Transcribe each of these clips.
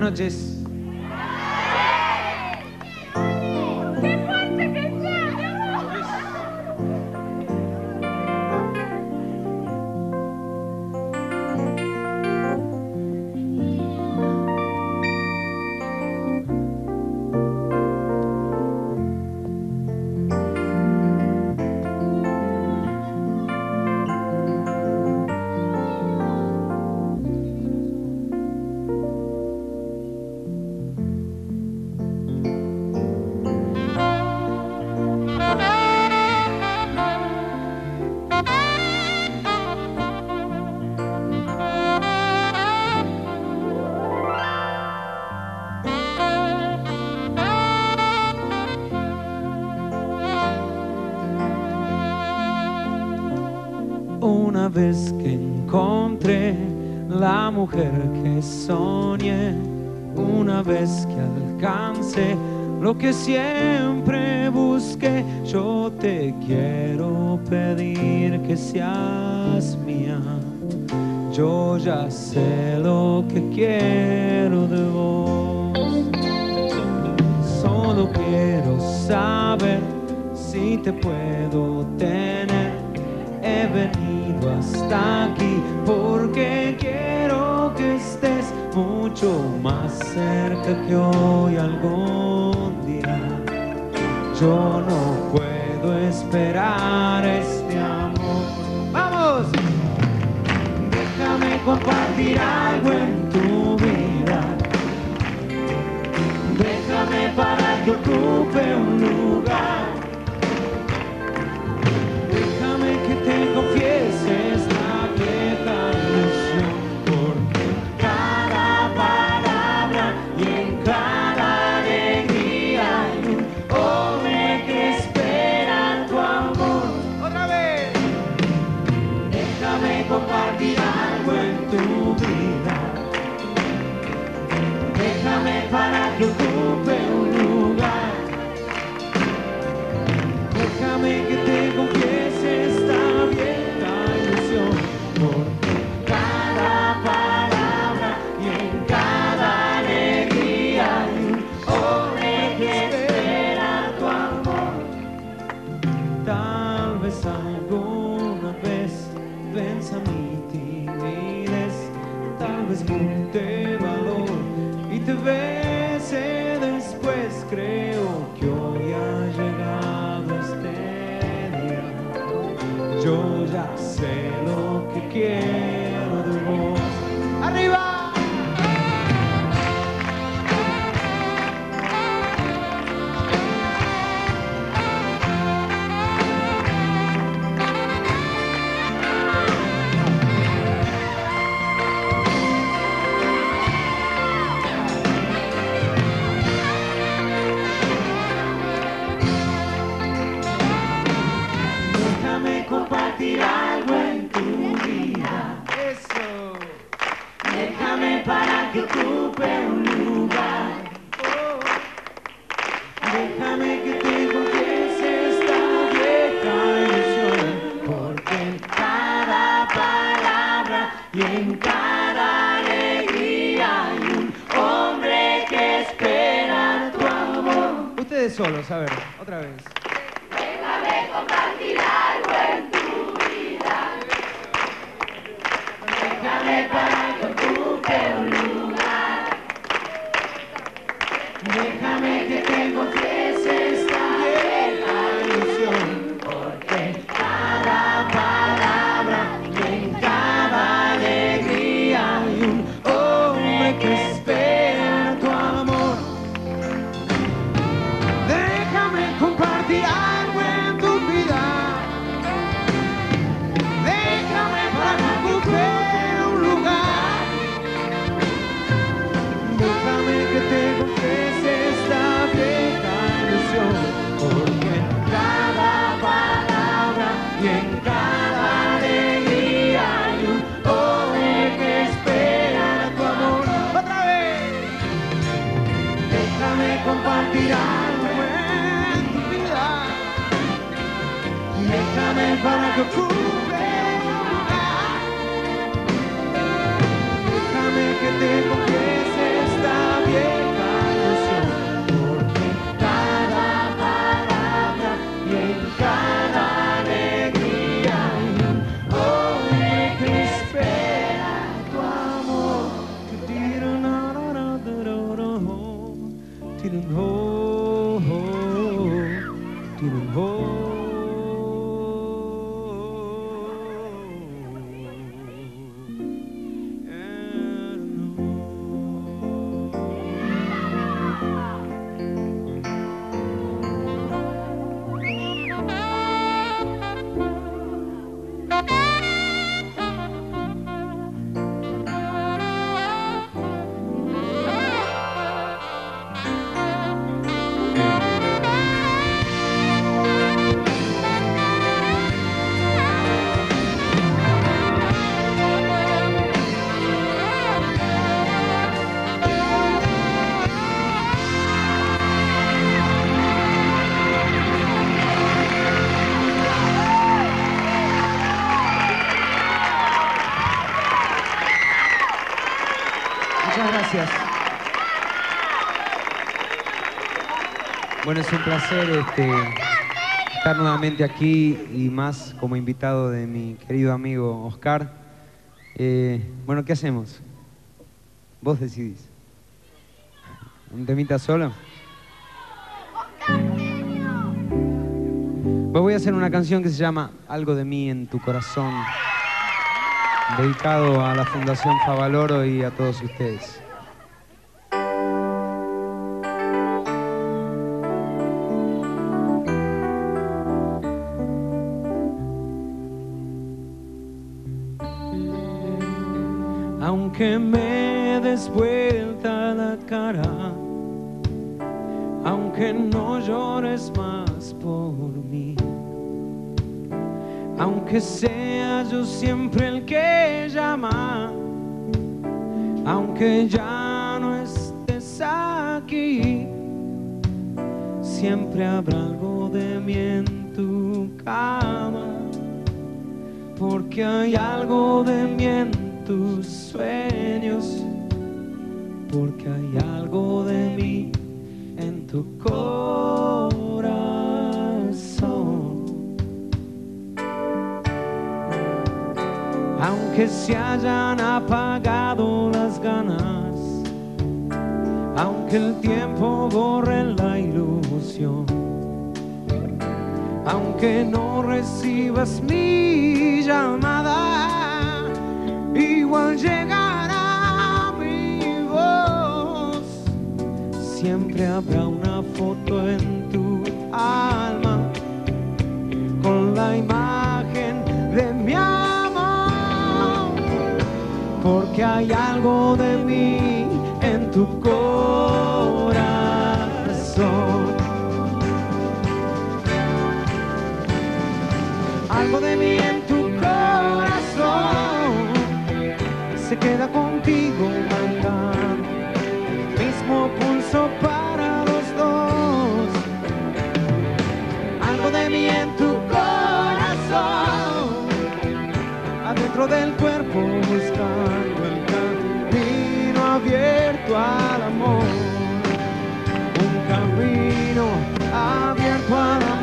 noches. Una vez que encontré la mujer que soñé, una vez que alcancé lo que siempre busqué, yo te quiero pedir que seas mía. Yo ya sé lo que quiero de vos. Solo quiero saber si te puedo tener. He venido hasta aquí porque quiero que estés mucho más cerca que hoy algún día. Yo no puedo esperar este amor. ¡Vamos! Déjame compartir algo en tu vida. Déjame para que ocupe un lugar. Te confieses la vieja ilusión, porque en cada palabra y en cada alegría hay un hombre que espera tu amor. ¡Otra vez! Déjame compartir algo en tu vida. Déjame para que ocupe un lugar. Déjame que te confieses esta vieja ilusión, porque en cada palabra y en cada alegría hay un hombre que espera tu amor. Tal vez alguna vez venza mi timidez, tal vez junte valor y te bese después. Creo que hoy ha llegado yo ya sé lo que quiero de vos. ¡Arriba! Compartir algo en tu vida. Eso. Déjame para que ocupe un lugar. Oh. Déjame que te confiese esta vieja ilusión, porque en cada palabra y en cada alegría hay un hombre que espera tu amor. Ustedes solos, a ver, otra vez. Déjame compartir algo en tu vida. Déjame para que ocupe un lugar. Déjame que te confiese esta vieja ilusión, porque en cada palabra y en cada alegría hay un hombre que espera tu amor. Déjame compartir algo en tu vida. Déjame para que ocupe un lugar. Déjame que te confiese esta vieja ilusión, porque en cada palabra y en cada alegría hay un hombre que espera tu amor. ¡Otra vez! Déjame compartir algo en tu vida. Déjame para que ocupe un lugar. Déjame que te confiese esta Bueno, es un placer estar nuevamente aquí y más como invitado de mi querido amigo Oscar. Bueno, ¿qué hacemos? Vos decidís. ¿Un temita solo? Pues voy a hacer una canción que se llama Algo de mí en tu corazón, dedicado a la Fundación Favaloro y a todos ustedes. Aunque me des vuelta la cara, aunque no llores más por mí, aunque sea yo siempre el que llama, aunque ya no estés aquí, siempre habrá algo de mí en tu cama, porque hay algo de mí en tus sueños, porque hay algo de mí en tu corazón. Aunque se hayan apagado las ganas, aunque el tiempo borre la ilusión, aunque no recibas mi llamada, igual llegará mi voz. Siempre habrá una foto en tu alma con la imagen de mi amor, porque hay algo de mí en tu corazón. Algo de mí en tu corazón se queda contigo marcando el mismo pulso para los dos. Algo de mí en tu corazón, adentro del cuerpo buscando el camino abierto al amor. Un camino abierto al amor.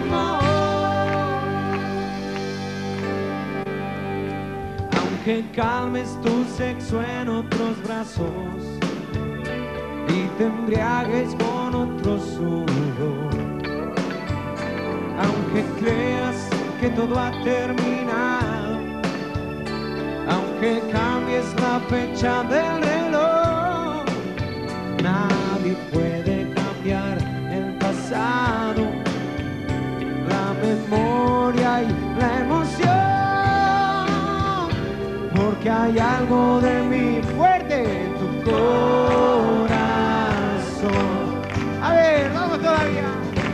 Que calmes tu sexo en otros brazos y te embriagues con otro sudor, aunque creas que todo ha terminado, aunque cambies la fecha del reloj, nadie puede cambiar el pasado, la memoria y la emoción. Porque hay algo de mí fuerte en tu corazón. A ver, vamos todavía.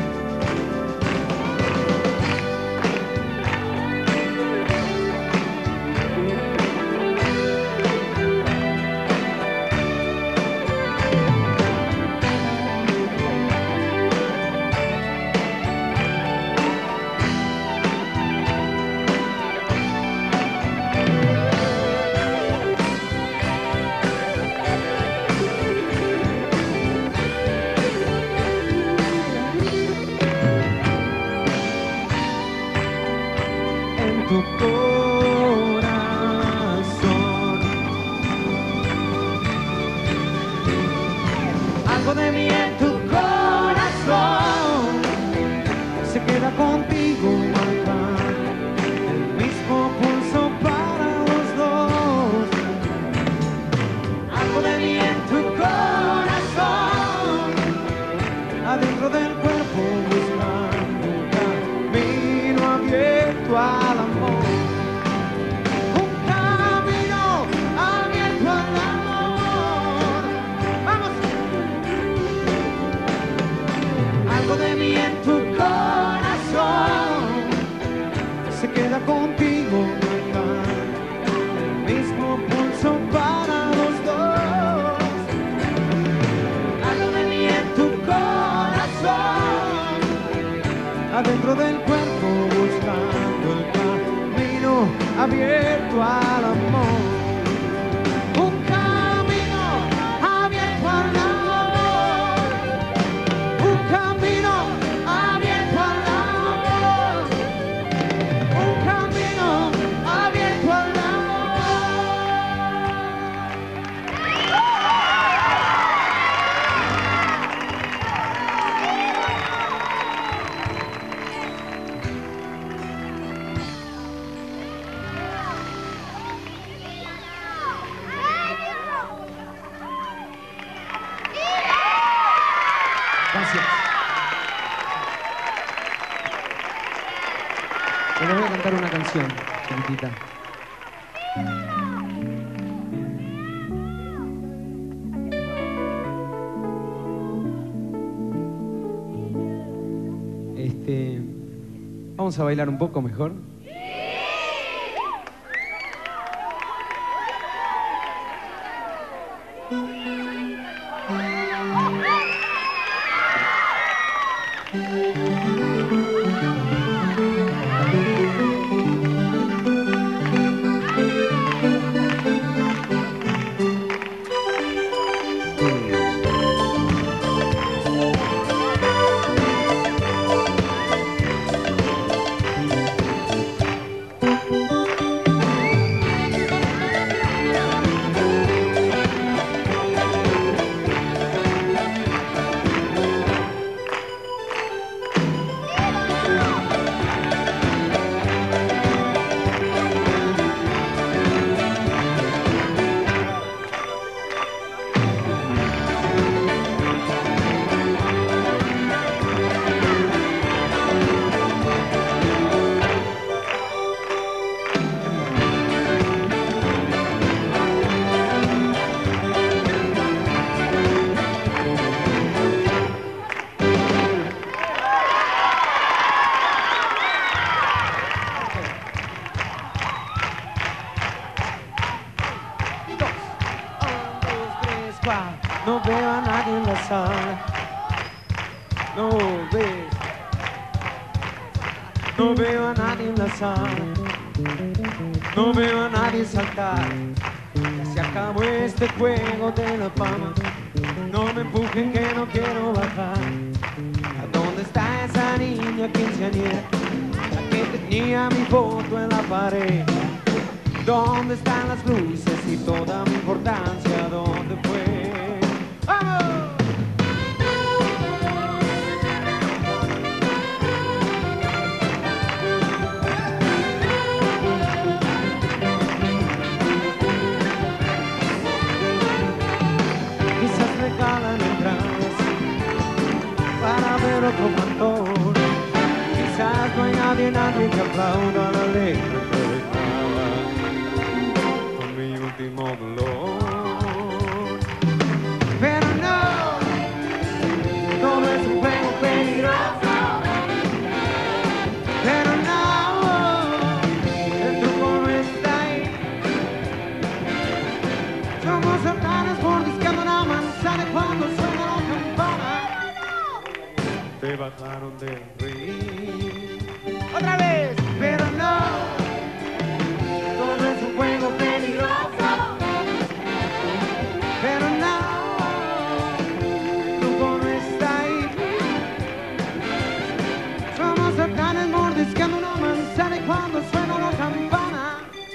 Tu corazón, algo de mí en tu corazón se queda contigo marcando el mismo pulso para los dos. Algo de mí en tu corazón, adentro del cuerpo buscando un camino abierto al amor. De mí en tu corazón se queda contigo marcando el mismo pulso para los dos. Algo de mí en tu corazón, adentro del cuerpo buscando el camino abierto al amor. Un camino abierto al amor. Un camino Les voy a cantar una canción, chiquitita. Vamos a bailar un poco mejor. No veo a nadie en la sala. No ves. No veo a nadie en la sala. No veo a nadie saltar. Se acabó este juego de la fama. No me empujen que no quiero bajar. ¿A dónde está esa niña quinceañera? La que tenía mi foto en la pared. ¿Dónde están las luces y toda mi importancia? ¿Dónde fue? ¡Vamos! Quizás regalan entradas para ver otro cantor. Quizás no hay nadie que aplauda la letra que dejaba con mi último dolor. Pero no es un juego peligroso. Pero el truco no está ahí. Somos cercanos mordisqueando una manzana cuando suena la campana. Te bajaron del ring. ¡Otra vez! Pero no es un juego peligroso. Pero el truco no está ahí. Somos cercanos mordisqueando una manzana y cuando suena la campana.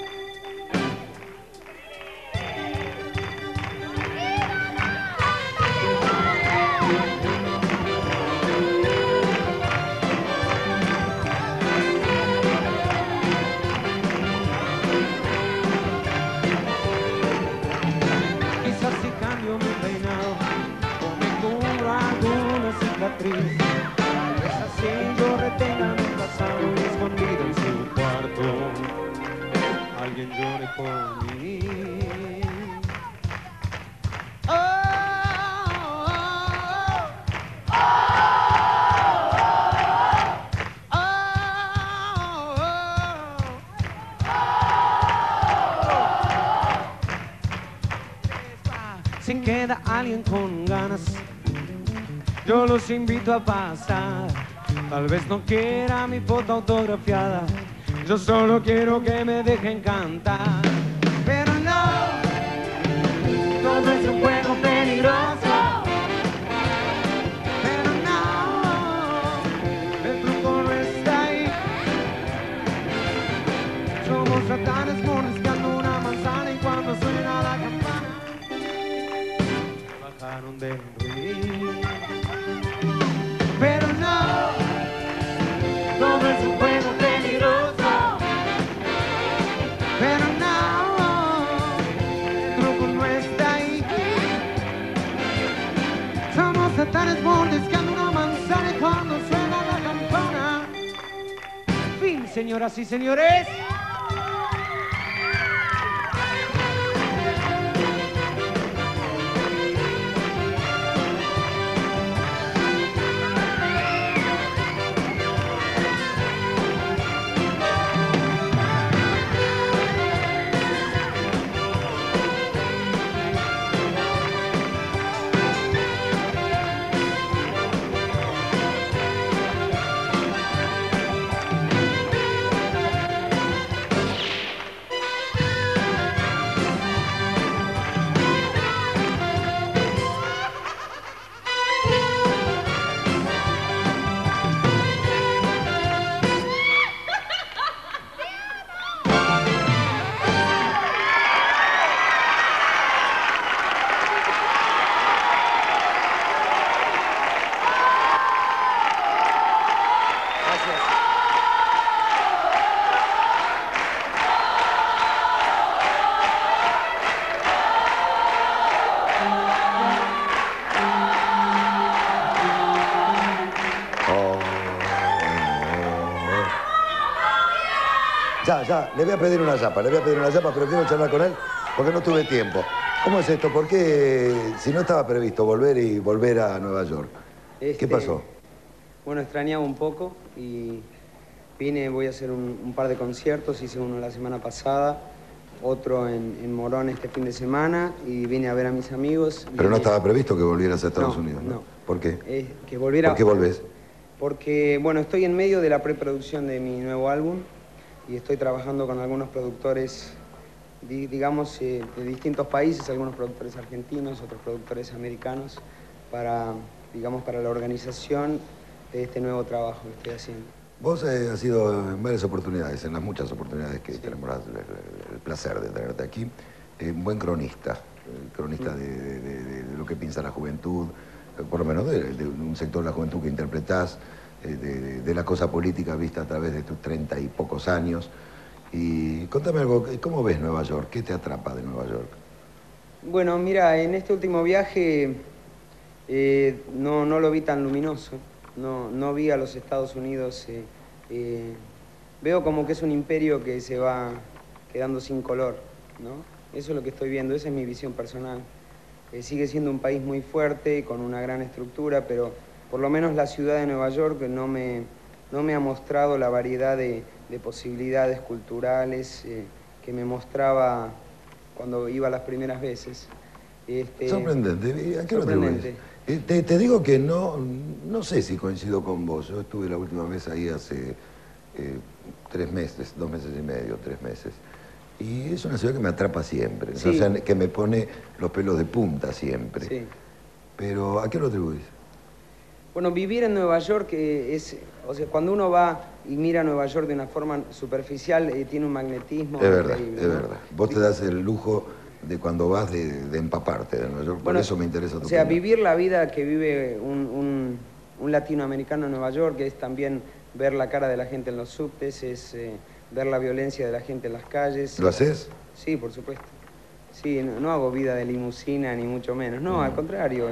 Quizás si cambio mi peinado o me cubro alguna cicatriz, tal vez así yo retenga mi pasado y escondido en su cuarto alguien llore por mí. Si queda alguien con ganas, yo los invito a pasar. Tal vez no quiera mi foto autografiada, yo solo quiero que me dejen cantar. Pero todo es un juego peligroso. Pero el truco no está ahí. Somos satanes mordisqueando una manzana y cuando suena la campana bajaron del ring. Pero todo es un juego peligroso. Pero el truco no está ahí. señoras y señores. Ya, le voy a pedir una yapa, pero quiero charlar con él porque no tuve tiempo. ¿Cómo es esto? ¿Por qué, si no estaba previsto volver a Nueva York? ¿Qué pasó? Bueno, extrañaba un poco y vine, voy a hacer un par de conciertos, hice uno la semana pasada, otro en Morón este fin de semana y vine a ver a mis amigos. Pero no estaba previsto que volvieras a Estados Unidos, ¿no? No. ¿Por qué? ¿Por qué volvés? Porque, bueno, estoy en medio de la preproducción de mi nuevo álbum y estoy trabajando con algunos productores, digamos, de distintos países, algunos productores argentinos, otros productores americanos, para la organización de este nuevo trabajo que estoy haciendo. Vos has sido en varias oportunidades, en las muchas oportunidades que tenemos el placer de tenerte aquí, un buen cronista, de lo que piensa la juventud, por lo menos de un sector de la juventud que interpretás, de la cosa política vista a través de tus 30 y pocos años. Y contame algo, ¿cómo ves Nueva York? ¿Qué te atrapa de Nueva York? Bueno, mira, en este último viaje no lo vi tan luminoso, no vi a los Estados Unidos, veo como que es un imperio que se va quedando sin color, ¿no? Eso es lo que estoy viendo, esa es mi visión personal. Sigue siendo un país muy fuerte, con una gran estructura, pero por lo menos la ciudad de Nueva York no me ha mostrado la variedad de posibilidades culturales que me mostraba cuando iba las primeras veces. Sorprendente. ¿A qué hora sorprendente. Te digo que no sé si coincido con vos. Yo estuve la última vez ahí hace 3 meses, 2 meses y medio, 3 meses. Y es una ciudad que me atrapa siempre, sí. O sea, que me pone los pelos de punta siempre. Sí. Pero ¿a qué lo atribuís? Bueno, vivir en Nueva York o sea, cuando uno va y mira Nueva York de una forma superficial, tiene un magnetismo increíble, es verdad. Vos te das el lujo de cuando vas de empaparte de Nueva York, bueno, por eso me interesa tu O sea, opinión. vivir la vida que vive un latinoamericano en Nueva York es también ver la cara de la gente en los subtes, es ver la violencia de la gente en las calles. ¿Lo haces? Sí, por supuesto. Sí, no hago vida de limusina, ni mucho menos. No, al contrario,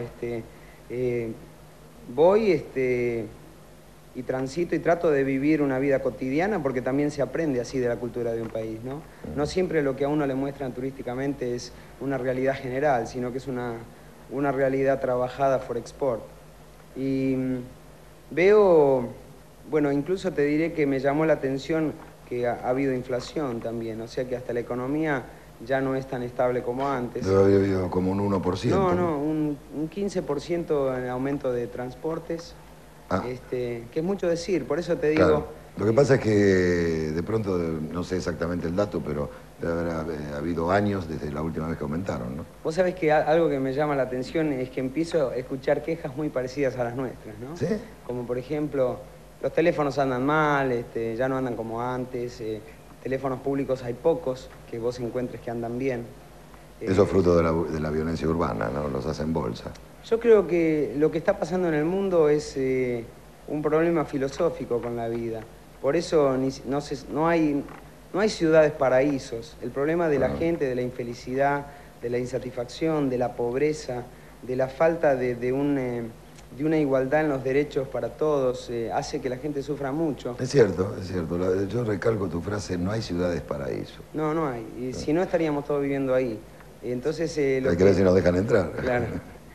voy y transito y trato de vivir una vida cotidiana porque también se aprende así de la cultura de un país, ¿no? No siempre lo que a uno le muestran turísticamente es una realidad general, sino que es una realidad trabajada for export. Y veo, bueno, incluso te diré que me llamó la atención que ha habido inflación también, o sea que hasta la economía ya no es tan estable como antes. Debe haber habido como un 1%. No, un 15% en aumento de transportes, que es mucho decir, por eso te digo... Claro. Lo que pasa es que de pronto, no sé exactamente el dato, pero debe haber habido años desde la última vez que aumentaron, ¿no? Vos sabés que algo que me llama la atención es que empiezo a escuchar quejas muy parecidas a las nuestras, ¿no? ¿Sí? Como por ejemplo, los teléfonos andan mal, ya no andan como antes, teléfonos públicos hay pocos que vos encuentres que andan bien. Eso es fruto de la violencia urbana, ¿no? Los hacen bolsa. Yo creo que lo que está pasando en el mundo es un problema filosófico con la vida. Por eso no hay ciudades paraísos. El problema de la gente, de la infelicidad, de la insatisfacción, de la pobreza, de la falta de de una igualdad en los derechos para todos, hace que la gente sufra mucho. Es cierto, es cierto. Yo recalco tu frase, no hay ciudades paraíso. No, no hay. Y si no, estaríamos todos viviendo ahí. Entonces, hay que ver si nos dejan entrar. Claro.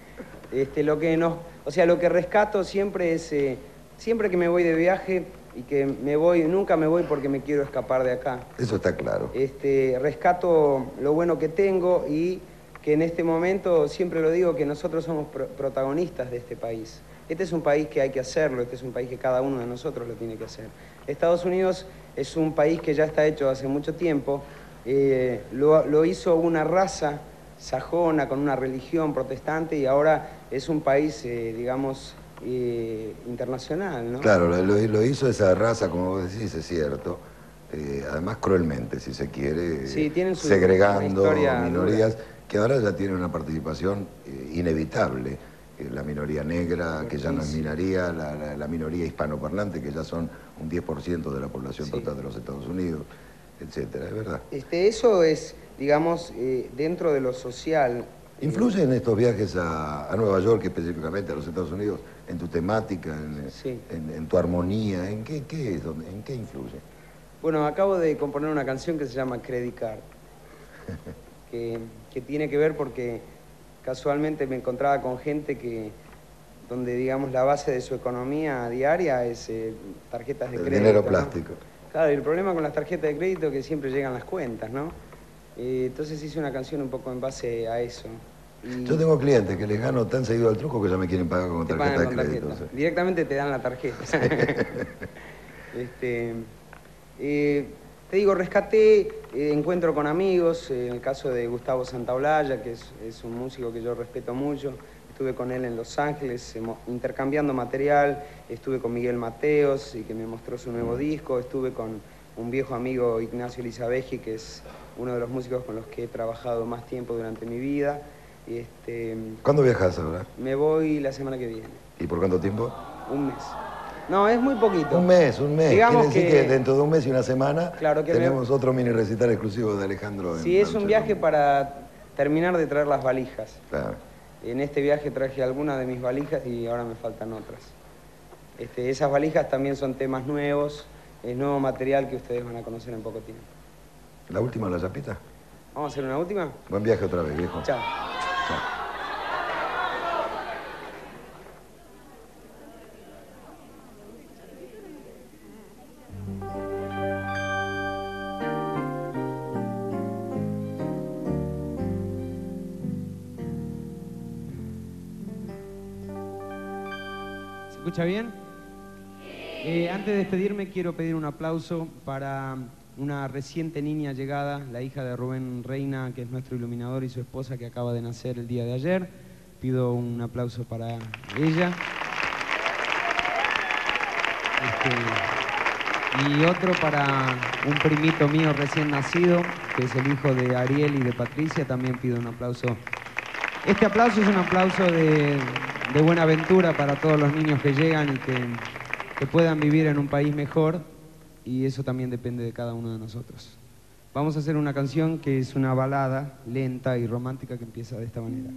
Lo que rescato siempre es, siempre que me voy de viaje y que nunca me voy porque me quiero escapar de acá. Eso está claro. Rescato lo bueno que tengo y que en este momento, siempre lo digo, que nosotros somos protagonistas de este país. Este es un país que hay que hacerlo, este es un país que cada uno de nosotros lo tiene que hacer. Estados Unidos es un país que ya está hecho hace mucho tiempo, lo hizo una raza sajona con una religión protestante y ahora es un país, digamos, internacional, ¿no? Claro, lo hizo esa raza, como vos decís, es cierto. Además cruelmente, si se quiere, sí, segregando minorías dura, que ahora ya tienen una participación inevitable. La minoría negra, que ya no es minoría, la minoría hispanoparlante, que ya son un 10% de la población total de los Estados Unidos, etcétera, es verdad. Eso es, digamos, dentro de lo social. ¿Influye en estos viajes a Nueva York, específicamente a los Estados Unidos, en tu temática, en tu armonía? ¿En qué influye? Bueno, acabo de componer una canción que se llama Credit Card, que tiene que ver porque casualmente me encontraba con gente donde, digamos, la base de su economía diaria es tarjetas de crédito. Dinero plástico. ¿No? Claro, y el problema con las tarjetas de crédito es que siempre llegan las cuentas, ¿no? Entonces hice una canción un poco en base a eso. Yo tengo clientes que les gano tan seguido al truco que ya me quieren pagar con tarjeta de crédito. Sí. Directamente te dan la tarjeta. Te digo, rescaté, encuentro con amigos, en el caso de Gustavo Santaolalla, que es un músico que yo respeto mucho. Estuve con él en Los Ángeles intercambiando material, estuve con Miguel Mateos, y que me mostró su nuevo disco, estuve con un viejo amigo, Ignacio Lizaveji, que es uno de los músicos con los que he trabajado más tiempo durante mi vida. ¿Cuándo viajas ahora? Me voy la semana que viene. ¿Y por cuánto tiempo? Un mes. No, es muy poquito. Un mes. Digamos quiere decir que dentro de un mes y una semana tenemos otro mini recital exclusivo de Alejandro. Sí, es un viaje para terminar de traer las valijas. Claro. En este viaje traje algunas de mis valijas y ahora me faltan otras. Esas valijas también son temas nuevos, es nuevo material que ustedes van a conocer en poco tiempo. ¿La última, la chapita? ¿Vamos a hacer una última? Buen viaje otra vez, viejo. Chao. Chao. ¿Se escucha bien? Antes de despedirme quiero pedir un aplauso para una reciente niña llegada, la hija de Rubén Reina, que es nuestro iluminador, y su esposa, que acaba de nacer el día de ayer. Pido un aplauso para ella. Y otro para un primito mío recién nacido, que es el hijo de Ariel y de Patricia. También pido un aplauso. Este aplauso es un aplauso de buena aventura para todos los niños que llegan y que puedan vivir en un país mejor, y eso también depende de cada uno de nosotros. Vamos a hacer una canción que es una balada lenta y romántica que empieza de esta manera.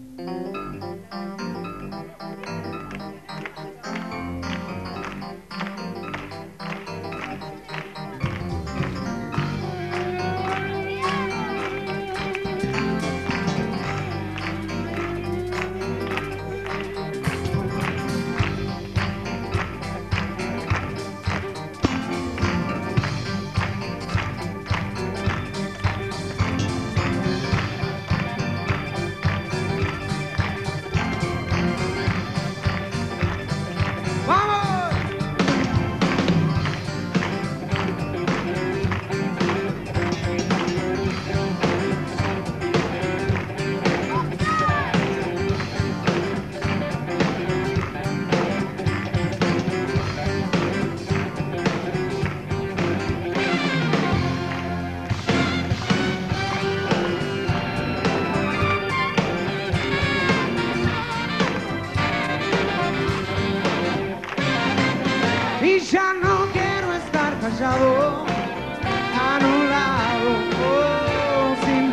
Ya no quiero estar callado, anulado, sin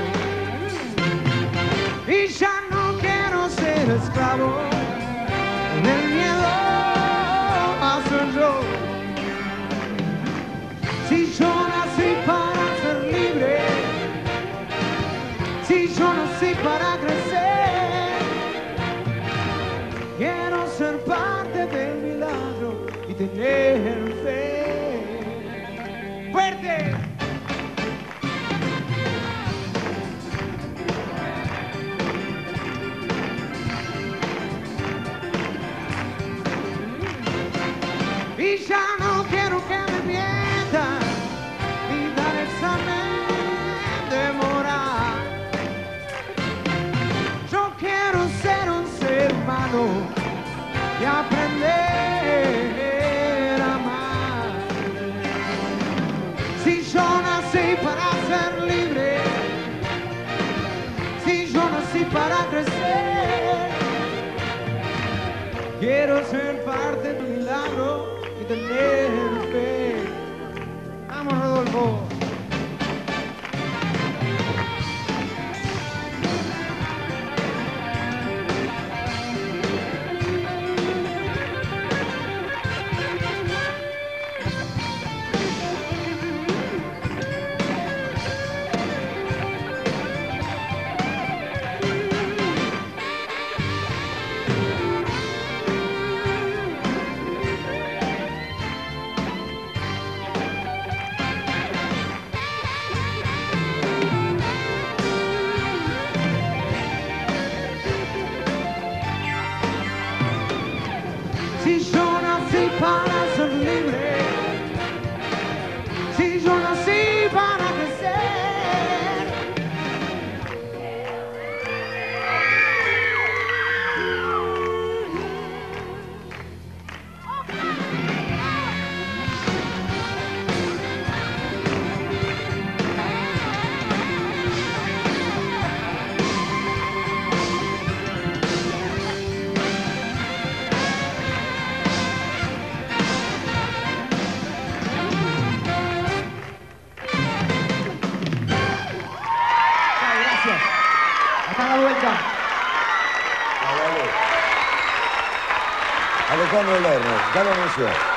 voz. Y ya no quiero ser esclavo tener fe. ¡Fuerte! Y ya no quiero que me mientan ni dar examen de moral. Yo quiero ser un ser humano y aprender a amar. Si yo nací para ser libre, si yo nací para crecer, quiero ser parte del milagro y tener fe. Vamos, Rodolfo. Si yo nací para ser libre, si yo nací para crecer, hasta la vuelta. Alejandro Lerner, ya lo anunció.